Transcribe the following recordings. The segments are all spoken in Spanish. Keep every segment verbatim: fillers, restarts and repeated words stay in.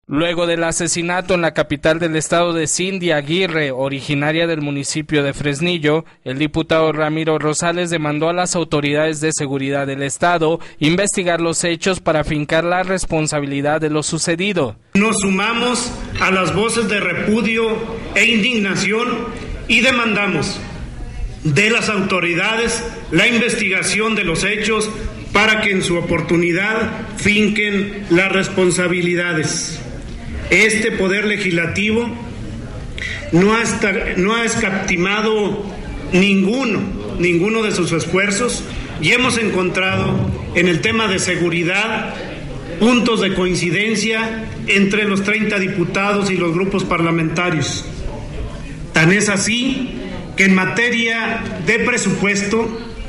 Luego del asesinato en la capital del estado de Cindy Aguirre, originaria del municipio de Fresnillo, el diputado Ramiro Rosales demandó a las autoridades de seguridad del estado investigar los hechos para fincar la responsabilidad de lo sucedido. Nos sumamos a las voces de repudio e indignación y demandamos de las autoridades la investigación de los hechos para que en su oportunidad finquen las responsabilidades. Este poder legislativo no ha, no ha escatimado ninguno, ninguno de sus esfuerzos y hemos encontrado en el tema de seguridad puntos de coincidencia entre los treinta diputados y los grupos parlamentarios. Tan es así que en materia de presupuesto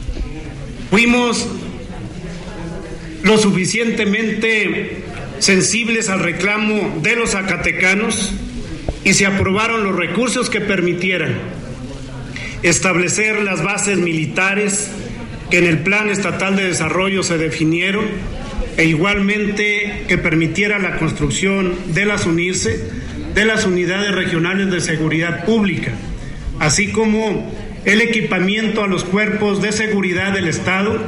fuimos lo suficientemente sensibles al reclamo de los zacatecanos y se aprobaron los recursos que permitieran establecer las bases militares que en el Plan Estatal de Desarrollo se definieron e igualmente que permitiera la construcción de las UNIRSE, de las Unidades Regionales de Seguridad Pública, así como el equipamiento a los cuerpos de seguridad del Estado,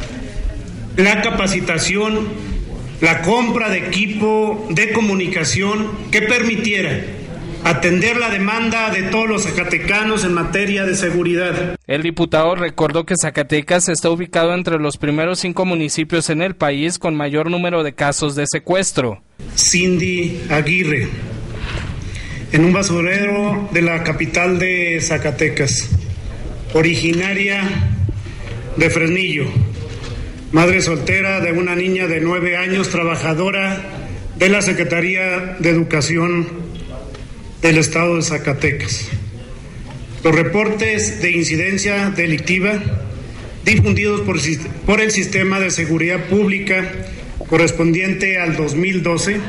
la capacitación, la compra de equipo de comunicación que permitiera atender la demanda de todos los zacatecanos en materia de seguridad. El diputado recordó que Zacatecas está ubicado entre los primeros cinco municipios en el país con mayor número de casos de secuestro. Cindy Aguirre, en un basurero de la capital de Zacatecas, originaria de Fresnillo, madre soltera de una niña de nueve años, trabajadora de la Secretaría de Educación del Estado de Zacatecas. Los reportes de incidencia delictiva difundidos por, por el Sistema de Seguridad Pública correspondiente al dos mil doce,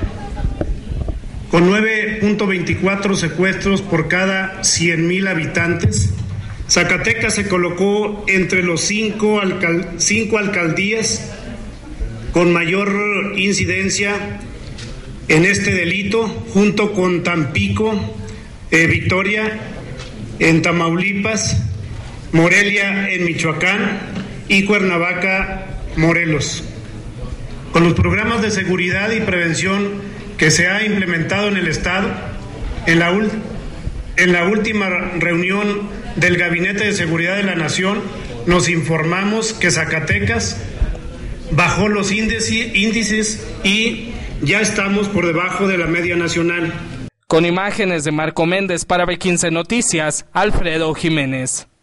con nueve punto veinticuatro secuestros por cada cien mil habitantes, Zacatecas se colocó entre los cinco, alcal- cinco alcaldías con mayor incidencia en este delito, junto con Tampico, eh, Victoria en Tamaulipas, Morelia en Michoacán y Cuernavaca, Morelos. Con los programas de seguridad y prevención que se ha implementado en el Estado, en la, ul- en la última reunión del Gabinete de Seguridad de la Nación, nos informamos que Zacatecas bajó los índices, índices y ya estamos por debajo de la media nacional. Con imágenes de Marco Méndez para B quince Noticias, Alfredo Jiménez.